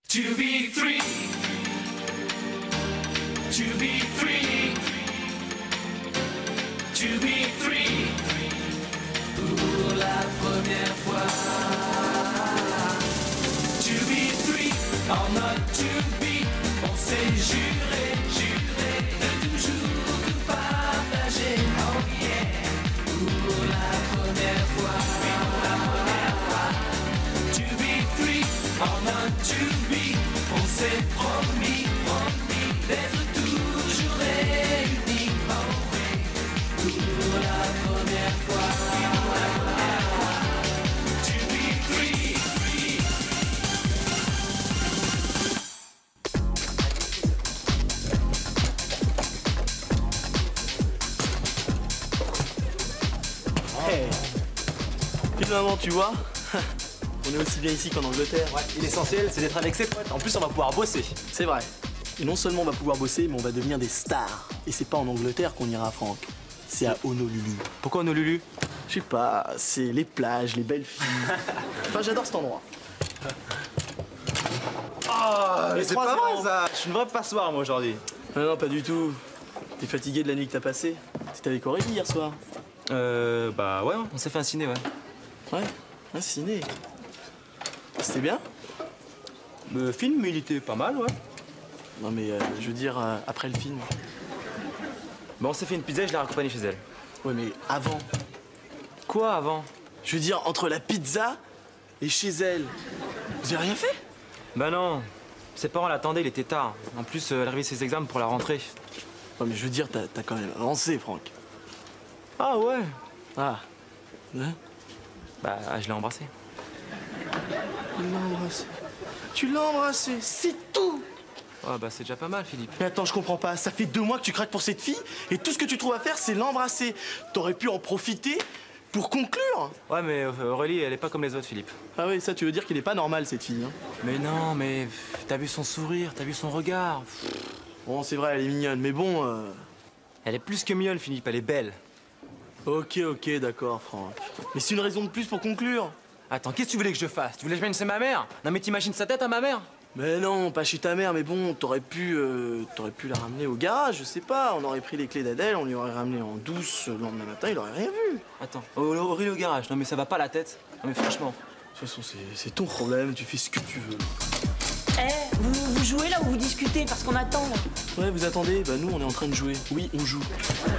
To be free, to be free, to be free, pour la première fois. To be free, or not to be, on s'est juré, juré de toujours tout partager. Oh yeah, pour la première fois, pour la première fois. To be free, or not to be, on s'est promis, promis d'être toujours réunis. Oh oui, pour la première fois, pour la première fois. To be free, free. Hey. Finalement, tu vois, on est aussi bien ici qu'en Angleterre. Ouais, et l'essentiel, c'est d'être avec ses potes. En plus, on va pouvoir bosser. C'est vrai. Et non seulement on va pouvoir bosser, mais on va devenir des stars. Et c'est pas en Angleterre qu'on ira, Franck. C'est à Honolulu. Pourquoi Honolulu? Je sais pas, c'est les plages, les belles filles. Enfin, j'adore cet endroit. Oh, mais c'est pas 3-0. vrai ça. Je suis une vraie passoire, moi, aujourd'hui. Non, pas du tout. T'es fatigué de la nuit que t'as passée. T'étais avec Aurélie hier soir. Bah ouais, on s'est fait un ciné, ouais. Ouais, un ciné. C'était bien? Le film, il était pas mal, ouais. Non mais je veux dire, après le film. Bah on s'est fait une pizza et je l'ai raccompagnée chez elle. Ouais mais avant. Quoi, avant? Je veux dire, entre la pizza et chez elle. Vous avez rien fait? Bah non. Ses parents l'attendaient, il était tard. En plus, elle arrivait ses examens pour la rentrée. Ouais mais je veux dire, t'as quand même avancé, Franck. Ah ouais? Ah. Hein? Bah, je l'ai embrassée. Tu l'as embrassé. Tu l'as embrassé, c'est tout. Ouais, bah c'est déjà pas mal, Philippe. Mais attends, je comprends pas. Ça fait 2 mois que tu craques pour cette fille et tout ce que tu trouves à faire, c'est l'embrasser. T'aurais pu en profiter pour conclure. Ouais, mais Aurélie, elle est pas comme les autres, Philippe. Ah oui, ça, tu veux dire qu'il est pas normal, cette fille. Hein. Mais non, mais t'as vu son sourire, t'as vu son regard. Bon, c'est vrai, elle est mignonne, mais bon... Elle est plus que mignonne, Philippe, elle est belle. Ok, d'accord, Franck. Mais c'est une raison de plus pour conclure. Attends, qu'est-ce que tu voulais que je fasse? Tu voulais que je vienne chez ma mère? Non mais t'imagines sa tête à ma mère? Mais non, pas chez ta mère, mais bon, t'aurais pu la ramener au garage, je sais pas. On aurait pris les clés d'Adèle, on lui aurait ramené en douce le lendemain matin, il aurait rien vu. Attends, Aurélie au garage, non mais ça va pas la tête. Non mais franchement. De toute façon, c'est ton problème, tu fais ce que tu veux. Eh, vous jouez là ou vous discutez parce qu'on attend là? Ouais, vous attendez? Bah nous, on est en train de jouer. Oui, on joue.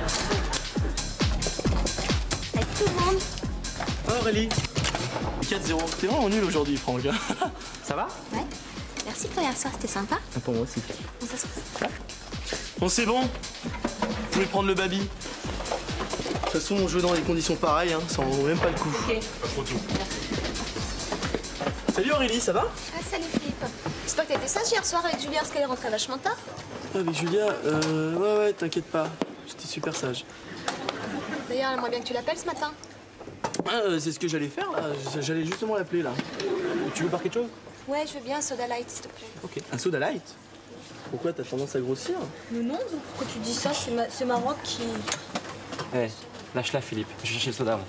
Avec tout le monde. Ah, Aurélie 4-0. T'es vraiment nul aujourd'hui, Franck. Ça va? Ouais. Merci pour hier soir, c'était sympa. Pour moi aussi. On s'assoit. Bon, c'est bon. Vous pouvez prendre le baby. De toute façon, on joue dans des conditions pareilles, hein. Ça en vaut même pas le coup. Ok. Salut Aurélie, ça va? Ah, salut Philippe. J'espère que t'as été sage hier soir avec Julia parce qu'elle est rentrée vachement tard. Avec Julia, ouais, t'inquiète pas. J'étais super sage. D'ailleurs, elle aimerait bien que tu l'appelles ce matin. Ah, c'est ce que j'allais faire, là. J'allais justement l'appeler, là. Tu veux boire quelque chose? Ouais, je veux bien un soda light, s'il te plaît. Ok. Un soda light? Pourquoi, t'as tendance à grossir? Mais non, pourquoi tu dis ça? C'est ma robe qui... Eh, lâche-la, Philippe. Je vais chercher le soda.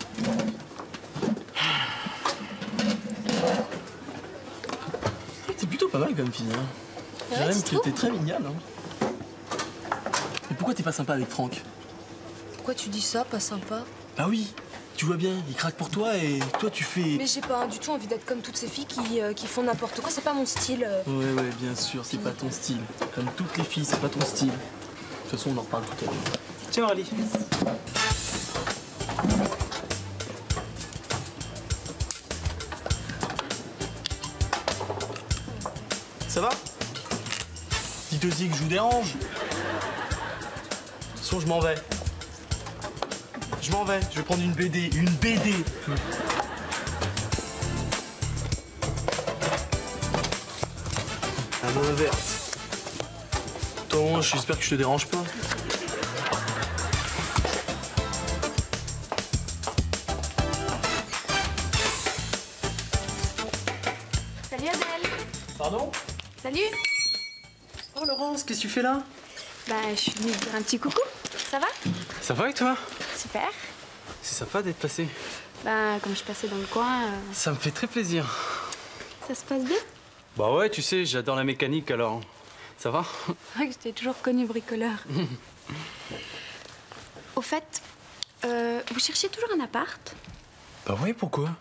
T'es plutôt pas mal comme fille, hein. Ouais, J'ai même tu que trouves t'es très mignonne, hein. Mais pourquoi t'es pas sympa avec Franck? Pourquoi tu dis ça, pas sympa? Bah oui, tu vois bien, il craque pour toi et toi tu fais... Mais j'ai pas du tout envie d'être comme toutes ces filles qui font n'importe quoi, c'est pas mon style. Ouais, bien sûr, c'est pas ton style. Comme toutes les filles, c'est pas ton style. De toute façon, on en reparle tout à l'heure. Tiens, Aurélie. Ça va? Dites aussi que je vous dérange. De toute façon, je m'en vais. Je m'en vais, je vais prendre une BD. Une BD! La main verte. Toi, j'espère que je te dérange pas. Salut Adèle. Pardon? Salut. Oh Laurence, qu'est-ce que tu fais là? Bah, je suis venue te dire un petit coucou. Ça va? Ça va avec toi? Super. C'est sympa d'être passé. Bah, comme je passais dans le coin, Ça me fait très plaisir. ça se passe bien? Bah ouais, tu sais, j'adore la mécanique alors. Ça va? C'est vrai que je t'ai toujours connu bricoleur. Au fait, vous cherchez toujours un appart? Bah ouais, pourquoi?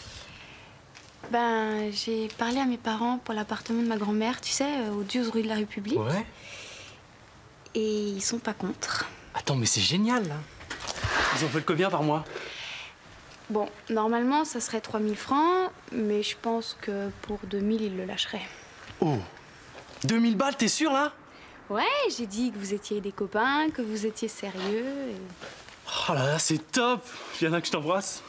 Ben, j'ai parlé à mes parents pour l'appartement de ma grand-mère, tu sais, au 12 rue de la République. Ouais. Et ils sont pas contre. Attends, mais c'est génial là. Ils ont fait le combien par mois? Bon, normalement, ça serait 3000 francs, mais je pense que pour 2000, ils le lâcheraient. Oh, 2000 balles, t'es sûr là? Ouais, j'ai dit que vous étiez des copains, que vous étiez sérieux. Et... Oh là là, c'est top. Viens que je t'embrasse.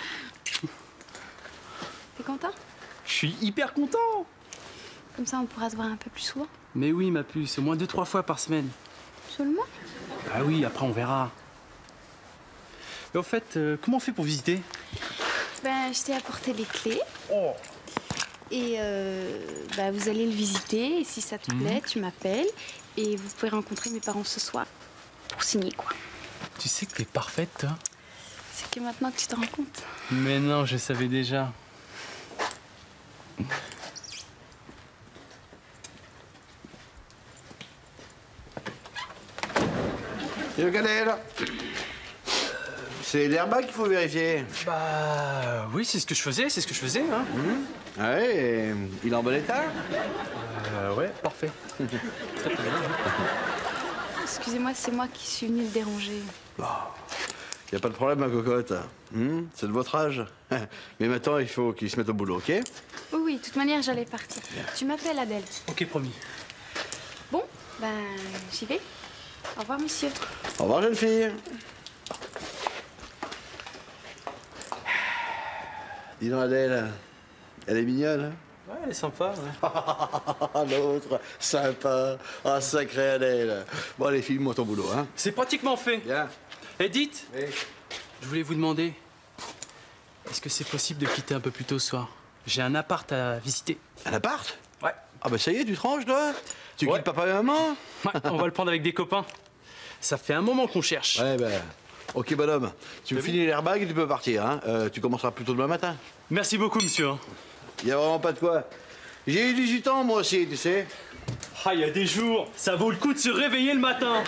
T'es content? Je suis hyper content. Comme ça, on pourra se voir un peu plus souvent. Mais oui, ma puce, au moins 2-3 fois par semaine. Seulement? Ah oui, après on verra. Mais au fait, comment on fait pour visiter? Ben, je t'ai apporté les clés. Oh. Et ben, vous allez le visiter. Et si ça te plaît, tu m'appelles. Et vous pouvez rencontrer mes parents ce soir. Pour signer, quoi. Tu sais que t'es parfaite, toi. C'est que maintenant que tu te rends compte. Mais non, je savais déjà. Le Cadel, c'est l'airbag qu'il faut vérifier. Bah oui, c'est ce que je faisais, hein. Ah ouais, et il est en bon état? Ouais, parfait. Excusez-moi, c'est moi qui suis venue le déranger. Y a pas de problème, ma cocotte. C'est de votre âge. Mais maintenant, il faut qu'il se mette au boulot, ok? Oui, oui, de toute manière, j'allais partir. Tu m'appelles, Adèle. Ok, promis. Bon, ben, j'y vais. Au revoir, monsieur. Au revoir, jeune fille. Dis donc, Adèle, elle est mignonne, hein? Ouais, elle est sympa. Ouais. L'autre, sympa. Ah, sacré Adèle. Bon, allez, file-moi ton boulot, hein? C'est pratiquement fait. Bien. Edith, Oui. je voulais vous demander, est-ce que c'est possible de quitter un peu plus tôt ce soir? J'ai un appart à visiter. Un appart? Ouais. Ah bah ça y est, tu te ranges, toi? Tu Ouais. quittes papa et maman? Ouais, on va le prendre avec des copains. Ça fait un moment qu'on cherche. Ouais, ben... Ok, bonhomme. Tu me finis l'airbag et tu peux partir, hein? Tu commenceras plutôt demain matin. Merci beaucoup, monsieur. Y a vraiment pas de quoi. J'ai eu 18 ans, moi aussi, tu sais. Ah, il y a des jours, ça vaut le coup de se réveiller le matin.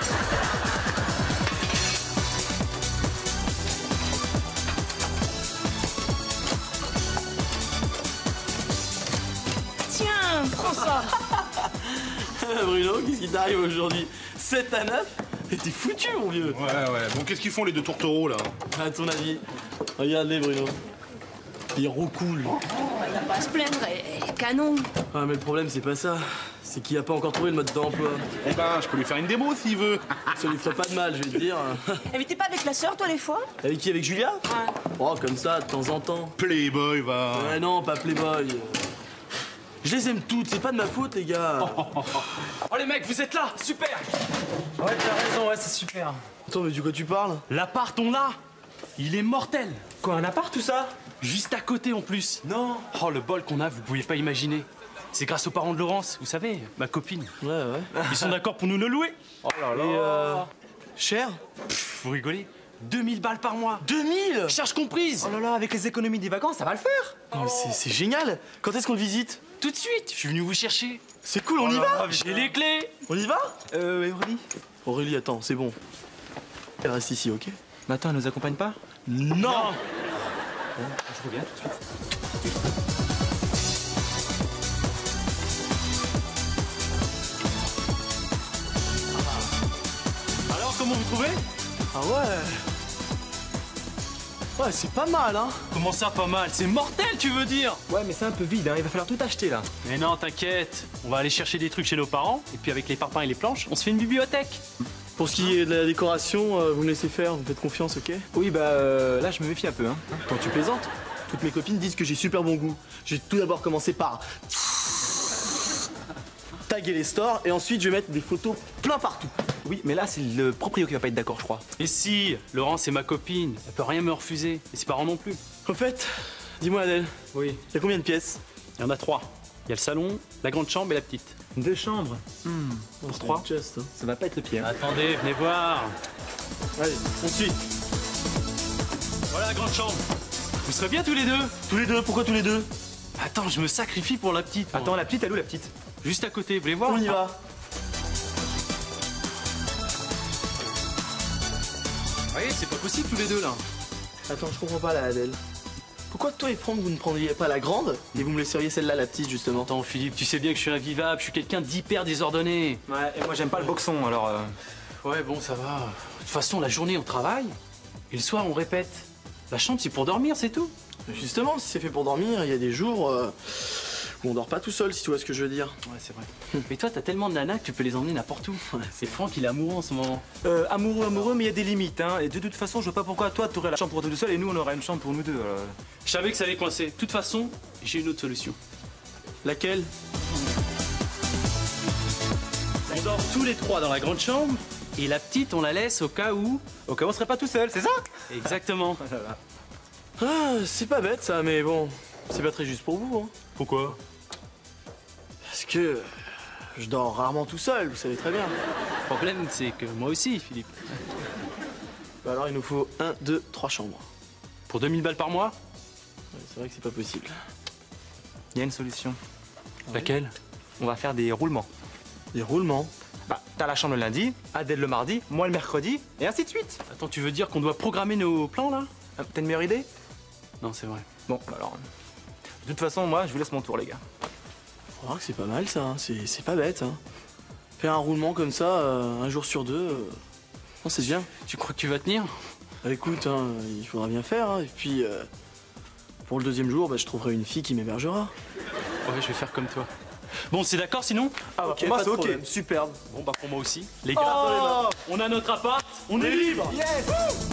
Tiens, prends ça. Bruno, qu'est-ce qui t'arrive aujourd'hui? 7 à 9? Et t'es foutu, mon vieux. Ouais. Bon, qu'est-ce qu'ils font les deux tourtereaux là? À ton avis? Regarde-les, Bruno. Ils roucoulent. Il a pas à se plaindre, elle est canon. Ah, mais le problème, c'est pas ça. C'est qu'il a pas encore trouvé le mode d'emploi. Eh ben, je peux lui faire une démo s'il veut. Ça lui ferait pas de mal, je vais te dire. Mais t'es pas avec la sœur, toi, des fois? Avec qui? Avec Julia? Ouais. Oh, comme ça, de temps en temps. Playboy, va. Ouais, non, pas Playboy. Je les aime toutes, c'est pas de ma faute, les gars. Oh les mecs, vous êtes là, super. Ouais, t'as raison, ouais, c'est super. Attends, mais du quoi tu parles? L'appart, on l'a. Il est mortel. Quoi, un appart, tout ça? Juste à côté en plus. Non. Oh, le bol qu'on a, vous pouviez pas imaginer. C'est grâce aux parents de Laurence, vous savez, ma copine. Ouais. Ils sont d'accord pour nous le louer. Oh là là. Et cher? Vous rigolez? 2000 balles par mois. 2000? Charges comprises. Oh là là, avec les économies des vacances, ça va le faire. Non, mais c'est génial. Quand est-ce qu'on le visite? Tout de suite, je suis venu vous chercher. C'est cool, on y va? J'ai les clés. On y va? Aurélie? Aurélie, attends, c'est bon. Elle reste ici, ok? Mais attends, elle nous accompagne pas? Non! Je reviens tout de suite. Alors, comment vous trouvez? Ah ouais. Ouais, c'est pas mal, hein? Comment ça, pas mal? C'est mortel, tu veux dire? Ouais, mais c'est un peu vide, hein. Il va falloir tout acheter là. Mais non, t'inquiète. On va aller chercher des trucs chez nos parents. Et puis avec les parpaings et les planches, on se fait une bibliothèque. Pour ce qui est de la décoration, vous me laissez faire, vous me faites confiance, ok? Oui, bah là, je me méfie un peu, hein. Quand tu plaisantes, toutes mes copines disent que j'ai super bon goût. Je vais tout d'abord commencer par taguer les stores et ensuite je vais mettre des photos plein partout. Oui, mais là, c'est le proprio qui va pas être d'accord, je crois. Et si, Laurence c'est ma copine. Elle peut rien me refuser. Et ses parents non plus. En fait, dis-moi Adèle, Oui. il y a combien de pièces? Il y en a 3. Il y a le salon, la grande chambre et la petite. 2 chambres. Pour 3. Just, hein. Ça va pas être le pire. Attendez, venez voir. Allez, on suit. Voilà la grande chambre. Vous serez bien tous les deux? Tous les deux, pourquoi tous les deux? Attends, je me sacrifie pour la petite. moi. Attends, la petite, elle est où la petite? Juste à côté, vous voulez voir? On y va. Oui, c'est pas possible tous les deux là. Attends, je comprends pas là, Adèle. Pourquoi toi et Franck, vous ne prendriez pas la grande et vous me laisseriez celle-là, la petite, justement? Attends, Philippe, tu sais bien que je suis invivable, je suis quelqu'un d'hyper désordonné. Ouais, et moi j'aime pas le boxon, alors... Ouais, bon, ça va. De toute façon, la journée, on travaille. Et le soir, on répète. La chambre, c'est pour dormir, c'est tout. Justement, si c'est fait pour dormir, il y a des jours où on dort pas tout seul, si tu vois ce que je veux dire. Ouais, c'est vrai. Mais toi, t'as tellement de nanas que tu peux les emmener n'importe où. C'est Franck, il est amoureux en ce moment. Amoureux, mais il y a des limites, hein. Et de toute façon, je vois pas pourquoi toi, t'aurais la chambre pour toi tout seul et nous, on aurait une chambre pour nous deux. Je savais que ça allait coincer. De toute façon, j'ai une autre solution. Laquelle? On dort tous les trois dans la grande chambre. Et la petite, on la laisse au cas où. Au cas où on serait pas tout seul, c'est ça? Exactement. Ah, c'est pas bête ça, mais bon, c'est pas très juste pour vous, hein. Pourquoi? Parce que je dors rarement tout seul, vous savez très bien. Le problème, c'est que moi aussi, Philippe. Bah alors il nous faut 1, 2, 3 chambres. Pour 2000 balles par mois? Ouais, c'est vrai que c'est pas possible. Il y a une solution. Laquelle? On va faire des roulements. Des roulements. Bah, t'as la chambre le lundi, Adèle le mardi, moi le mercredi, et ainsi de suite. Attends, tu veux dire qu'on doit programmer nos plans là? T'as une meilleure idée? Non, c'est vrai. Bon, alors... De toute façon, moi, je vous laisse mon tour, les gars. Faut voir que c'est pas mal ça, hein. C'est pas bête. Hein. Faire un roulement comme ça, un jour sur deux, non, c'est bien. Tu crois que tu vas tenir? Bah, écoute, hein, il faudra bien faire. Hein. Et puis, pour le deuxième jour, bah, je trouverai une fille qui m'hébergera. Ouais, je vais faire comme toi. Bon, c'est d'accord sinon? Ah, ok, pas de problème. Superbe. Bon, bah pour moi aussi. Les gars, on a notre appart, on est libre. Yes!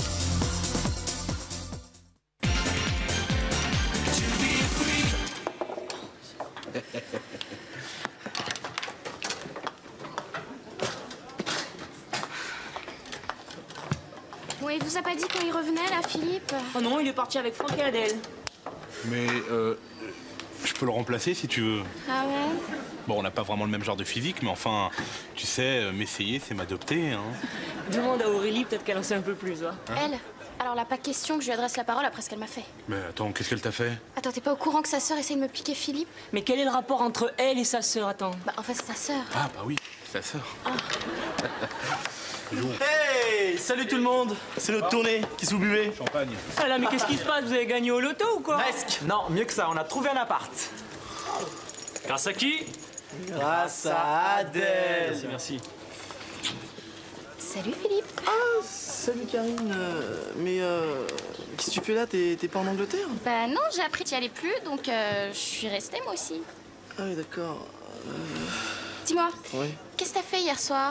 Bon, il vous a pas dit quand il revenait, là, Philippe? Oh non, il est parti avec Franck et Adèle. Mais je peux le remplacer si tu veux. Ah ouais? Bon, on n'a pas vraiment le même genre de physique, mais enfin, tu sais, m'essayer, c'est m'adopter, hein. Demande à Aurélie, peut-être qu'elle en sait un peu plus, hein. Elle? Alors là, pas question que je lui adresse la parole après ce qu'elle m'a fait. Mais attends, qu'est-ce qu'elle t'a fait? Attends, t'es pas au courant que sa sœur essaye de me piquer Philippe? Mais quel est le rapport entre elle et sa sœur, attends? Bah, en fait, c'est sa sœur. Ah bah oui, sa sœur. Hey, salut tout le monde. C'est notre tournée. Qu'est-ce que vous buvez? Champagne. Ah là, mais qu'est-ce qui se passe? Vous avez gagné au loto ou quoi? Presque. Non, mieux que ça, on a trouvé un appart. Grâce à qui? Grâce à Adèle. Merci, merci. Salut Philippe. Salut Karine. Mais qu'est-ce que tu fais là? T'es pas en Angleterre? Bah non, j'ai appris que t'y allais plus, donc je suis restée moi aussi. Ah oui, d'accord. Dis-moi, Oui. qu'est-ce que t'as fait hier soir?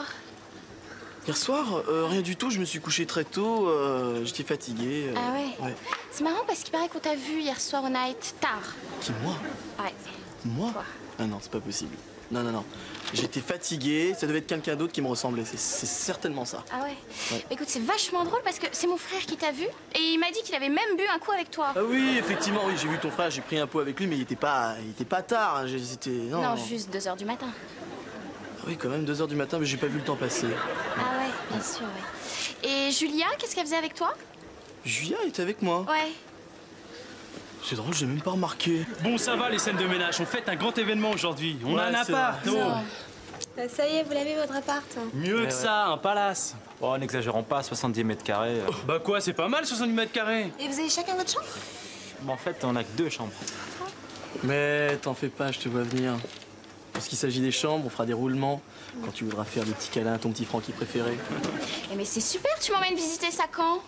Hier soir, rien du tout. Je me suis couché très tôt. J'étais fatigué. Ah ouais? C'est marrant parce qu'il paraît qu'on t'a vu hier soir au night tard. Qui, moi? Ouais. Moi? Quoi? Ah non, c'est pas possible. Non, non, non. J'étais fatigué. Ça devait être quelqu'un d'autre qui me ressemblait. C'est certainement ça. Ah ouais? Ouais. Écoute, c'est vachement drôle parce que c'est mon frère qui t'a vu et il m'a dit qu'il avait même bu un coup avec toi. Ah oui, effectivement, oui. J'ai vu ton frère. J'ai pris un pot avec lui, mais il était pas tard. Hein. C'était Non, juste 2 h du matin. Ah oui, quand même 2 h du matin, mais j'ai pas vu le temps passer. Ah ouais, bien sûr, ouais. Et Julia, qu'est-ce qu'elle faisait avec toi? Julia était avec moi. Ouais. C'est drôle, j'ai même pas remarqué. Bon, ça va les scènes de ménage, on fête un grand événement aujourd'hui. On a un c'est appart. vrai. oh. Ça y est, vous l'avez votre appart. Mieux que ça, un palace. Oh, n'exagérons pas, 70 mètres carrés. Bah quoi, c'est pas mal 70 mètres carrés. Et vous avez chacun votre chambre? Mais en fait, on a que 2 chambres. Mais t'en fais pas, je te vois venir. Parce qu'il s'agit des chambres, on fera des roulements. Quand tu voudras faire des petits câlins à ton petit Francky préféré. Eh mais c'est super, tu m'emmènes visiter ça quand?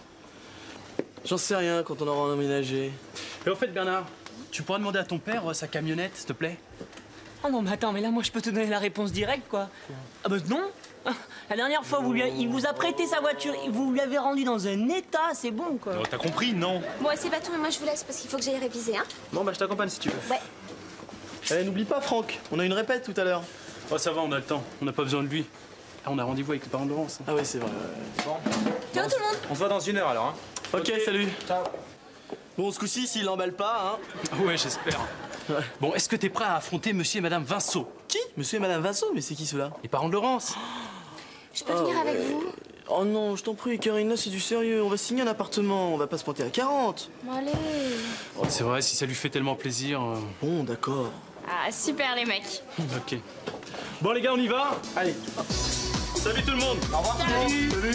J'en sais rien quand on aura emménagé. Et au fait, Bernard, tu pourras demander à ton père sa camionnette, s'il te plaît? Ah non, mais attends, mais là, moi, je peux te donner la réponse directe, quoi. Ah bah non. La dernière fois, il vous a prêté sa voiture, vous lui avez rendu dans un état, c'est bon, quoi. Oh, t'as compris, non? Bon, c'est pas tout, mais moi je vous laisse parce qu'il faut que j'aille réviser, hein. Bon, bah, je t'accompagne si tu veux. Ouais. Eh, n'oublie pas, Franck, on a une répète tout à l'heure. Oh, ça va, on a le temps, on n'a pas besoin de lui. Ah, on a rendez-vous avec les parents de Laurence. Ah oui, c'est vrai. Bon. Ciao tout le monde. On se voit dans 1 heure alors, hein. Ok, salut. Ciao. Bon, ce coup-ci, s'il l'emballe pas, hein. Ah ouais, j'espère. Bon, est-ce que t'es prêt à affronter monsieur et madame Vinceau? Qui? Monsieur et madame Vincent? Mais c'est qui ceux-là? Les parents de Laurence. Je peux venir avec vous? Oh non, je t'en prie, Karine, là c'est du sérieux. On va signer un appartement, on va pas se pointer à 40. Bon, allez. Oh, c'est vrai, si ça lui fait tellement plaisir. Bon, d'accord. Ah, super les mecs. Ok. Bon les gars, on y va? Allez. Salut tout le monde. Au revoir. Salut. Salut.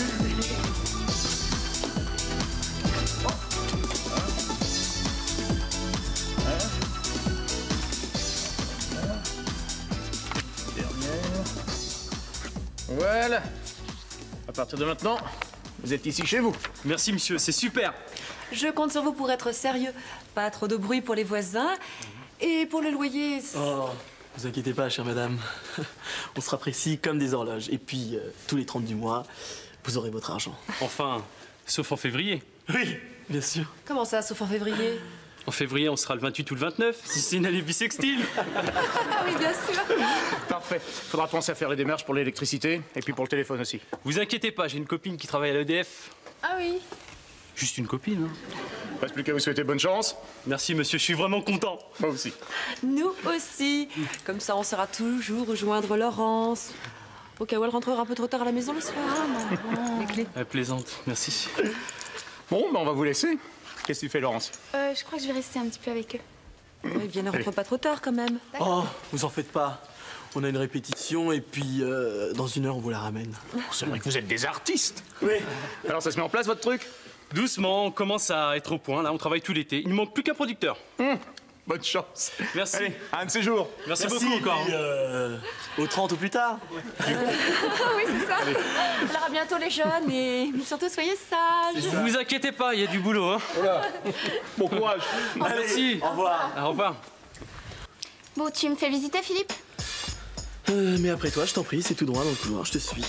Voilà. À partir de maintenant, vous êtes ici chez vous. Merci monsieur, c'est super. Je compte sur vous pour être sérieux. Pas trop de bruit pour les voisins. Et pour le loyer... Oh, vous inquiétez pas, chère madame. On sera précis comme des horloges. Et puis, tous les 30 du mois, vous aurez votre argent. Enfin, sauf en février. Oui, bien sûr. Comment ça, sauf en février? En février, on sera le 28 ou le 29, si c'est une année bissextile. Ah oui, bien sûr. Parfait. Faudra penser à faire les démarches pour l'électricité et puis pour le téléphone aussi. Vous inquiétez pas, j'ai une copine qui travaille à l'EDF. Ah oui. Juste une copine, hein. Reste plus qu'à vous souhaiter bonne chance. Merci monsieur, je suis vraiment content. Moi aussi. Nous aussi. Comme ça, on saura toujours rejoindre Laurence. Au cas où elle rentrera un peu trop tard à la maison le soir. Les clés. Elle plaisante, merci. Bon, ben on va vous laisser. Qu'est-ce que tu fais, Laurence? Je crois que je vais rester un petit peu avec eux. Oui, bien, ne rentre pas trop tard quand même. Oh, vous en faites pas. On a une répétition et puis dans 1 heure, on vous la ramène. C'est vrai que vous êtes des artistes. Oui. Alors ça se met en place, votre truc? Doucement, on commence à être au point, là, on travaille tout l'été. Il ne manque plus qu'un producteur. Bonne chance. Merci. Allez, à un de ces jours. Merci beaucoup encore. Et puis, au 30 ou plus tard. Oui, c'est ça. Alors à bientôt les jeunes et surtout soyez sages. Ne vous inquiétez pas, il y a du boulot, hein. Voilà. Bon courage. Merci. Au revoir. Au revoir. Bon, tu me fais visiter Philippe? Mais après toi, je t'en prie, c'est tout droit dans le couloir, je te suis.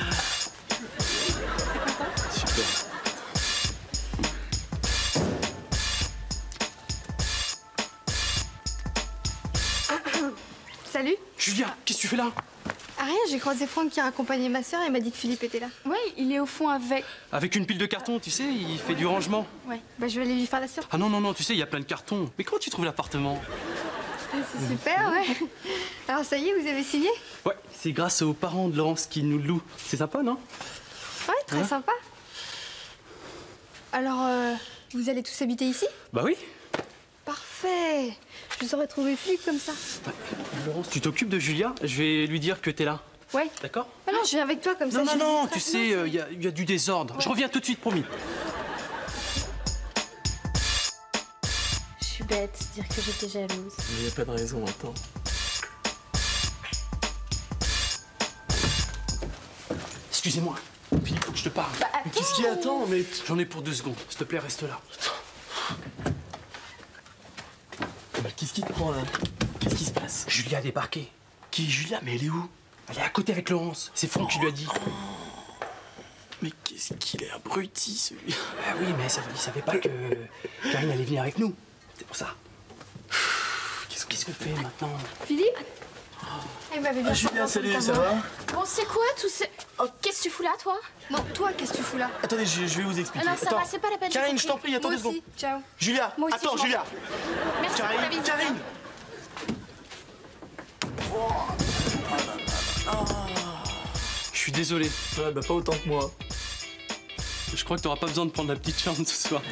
Super. Salut. Julia, qu'est-ce que tu fais là? Ah rien, j'ai croisé Franck qui a accompagné ma sœur et m'a dit que Philippe était là. Ouais, il est au fond avec... Avec une pile de cartons, tu sais, il fait du rangement. Ouais, bah je vais aller lui faire la surprise. Ah non, non, non, tu sais, il y a plein de cartons. Mais comment tu trouves l'appartement? C'est super, ouais. Alors ça y est, vous avez signé? Ouais, c'est grâce aux parents de Laurence qui nous le louent. C'est sympa, non? Ouais, très Hein? sympa. Alors, vous allez tous habiter ici? Bah oui. Parfait. Je saurais trouver Philippe comme ça. Laurence, tu t'occupes de Julia? Je vais lui dire que t'es là. Ouais. D'accord? Ah non, je viens avec toi comme ça. Non, non, je non, visiterai. tu sais, il y a du désordre. Je reviens tout de suite, promis. Je suis bête, dire que j'étais jalouse. Il n'y a pas de raison, attends. Excusez-moi. Philippe, faut que je te parle. Bah, Mais qu'est-ce qui attend? Mais J'en ai pour 2 secondes. S'il te plaît, reste là. bah, qu'est-ce qui te prend là? Qu'est-ce qui se passe? Julia a débarqué. Qui, Julia? Mais elle est où? Elle est à côté avec Laurence. C'est Franck qui lui a dit. Mais qu'est-ce qu'il est abruti, celui-là. Ah oui, mais il savait pas que Karine allait venir avec nous. C'est pour ça. Qu'est-ce qu'on fait maintenant? Philippe? Il m'avait bien Julia, salut, ça va? Bon, c'est quoi tout ce... Oh, qu'est-ce que tu fous là, toi? Non, toi, qu'est-ce que tu fous là? Attendez, je vais vous expliquer. Ah non, ça Attends. va, c'est pas la peine. j'ai Karine, je compris. t'en prie, attends Moi 2 secondes. aussi, ciao. Julia, Moi aussi, attends, je m'en Julia. Merci pour la Karine, visite. Karine. Je suis désolé. Ouais, bah pas autant que moi. Je crois que t'auras pas besoin de prendre la petite chambre ce soir.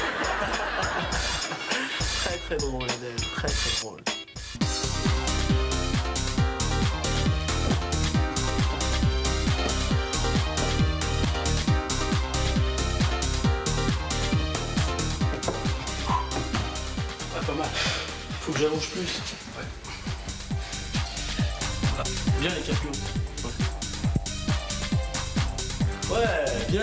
Très très drôle, Adèle. Très très drôle. Ah, pas mal. Faut que j'allonge plus. Bien les capions. Ouais, bien.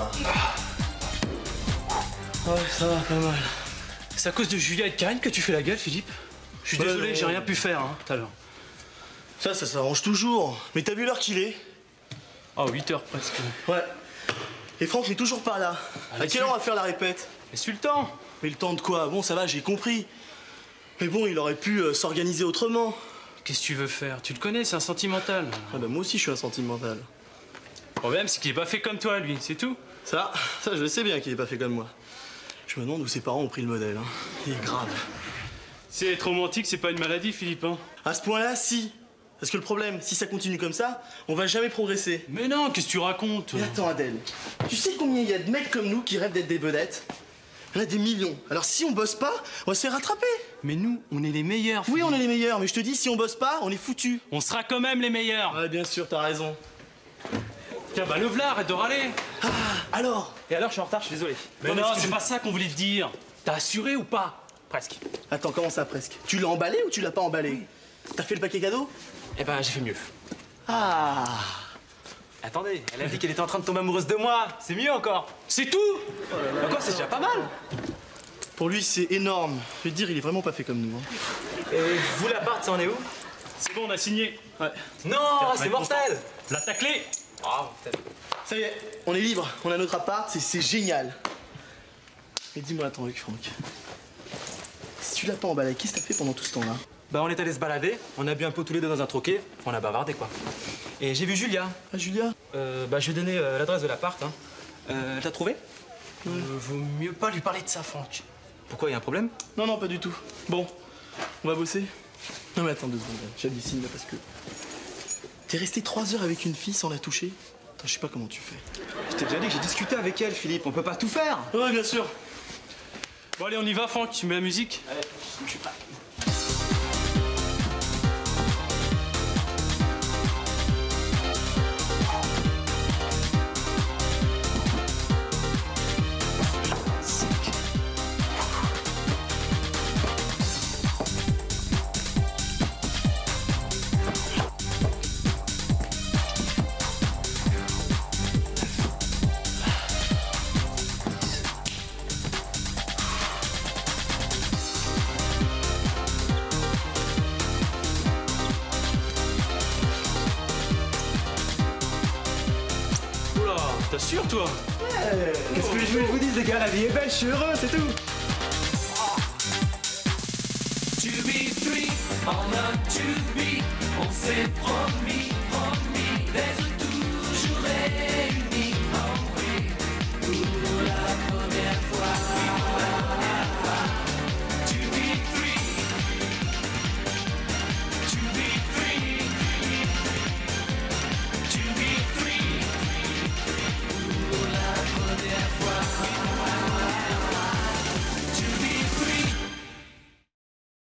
Ouais, ça va, pas mal. C'est à cause de Julia et de Karine que tu fais la gueule, Philippe? Je suis Ouais, désolé, ouais, j'ai ouais. rien pu faire, hein, tout à l'heure. Ça s'arrange toujours. Mais t'as vu l'heure qu'il est? Ah, 8h presque. Ouais. Et Franck n'est toujours pas là. À quelle heure on va faire la répète? Laisse-lui le temps. Mais le temps de quoi? Bon, ça va, j'ai compris. Mais bon, il aurait pu s'organiser autrement. Qu'est-ce que tu veux faire? Tu le connais, c'est un sentimental. Ah bah moi aussi, je suis un sentimental. Le problème, c'est qu'il est pas fait comme toi, lui, c'est tout. Ça, je le sais bien qu'il est pas fait comme moi. Je me demande où ses parents ont pris le modèle. Hein. Il est grave. C'est être romantique, c'est pas une maladie, Philippe, hein. À ce point-là, si. Parce que le problème, si ça continue comme ça, on va jamais progresser. Mais non, qu'est-ce que tu racontes? Mais attends, Adèle, tu sais combien il y a de mecs comme nous qui rêvent d'être des vedettes? On a des millions. Alors si on bosse pas, on va se faire rattraper. Mais nous, on est les meilleurs. Oui, on est les meilleurs, mais je te dis, si on bosse pas, on est foutus. On sera quand même les meilleurs. Ouais, bien sûr, t'as raison. Tiens, bah le v'là, arrête de râler. Ah, alors? Et alors, je suis en retard, je suis désolé. Mais non, c'est pas ça qu'on voulait te dire. T'as assuré ou pas? Presque. Attends, comment ça presque? Tu l'as emballé ou tu l'as pas emballé? T'as fait le paquet cadeau? Eh ben, j'ai fait mieux. Ah. Attendez, elle a dit qu'elle était en train de tomber amoureuse de moi. C'est mieux encore. C'est tout? Encore, c'est déjà pas mal. Pour lui, c'est énorme. Je vais te dire, il est vraiment pas fait comme nous. Et vous, l'appart, ça en est où? C'est bon, on a signé. Ouais. Non, c'est mortel. Là, ta clé. Bravo, peut-être. Ça y est, on est libre. On a notre appart, c'est génial. Mais dis-moi un truc, Franck. Si tu l'as pas emballé, qu'est-ce que t'as fait pendant tout ce temps-là? Bah, on est allé se balader, on a bu un peu tous les deux dans un troquet, on a bavardé quoi. Et j'ai vu Julia. Ah, Julia? Bah, je lui ai donné l'adresse de l'appart. Hein. T'as trouvé? Vaut mieux pas lui parler de ça, Franck. Pourquoi, y a un problème? Non, non, pas du tout. Bon, on va bosser? Non, mais attends 2 secondes, j'hallucine là parce que. T'es resté 3 heures avec une fille sans la toucher? Attends, je sais pas comment tu fais. Je t'ai déjà dit que j'ai discuté avec elle, Philippe, on peut pas tout faire. Ouais, bien sûr. Bon, allez, on y va, Franck. Tu mets la musique? Allez, je suis prêt. T'assures, toi? Qu'est-ce que je voulais vous dire, les gars, la vie est belle, je suis heureux, c'est tout. 2B3, on a 2B, on s'est promis.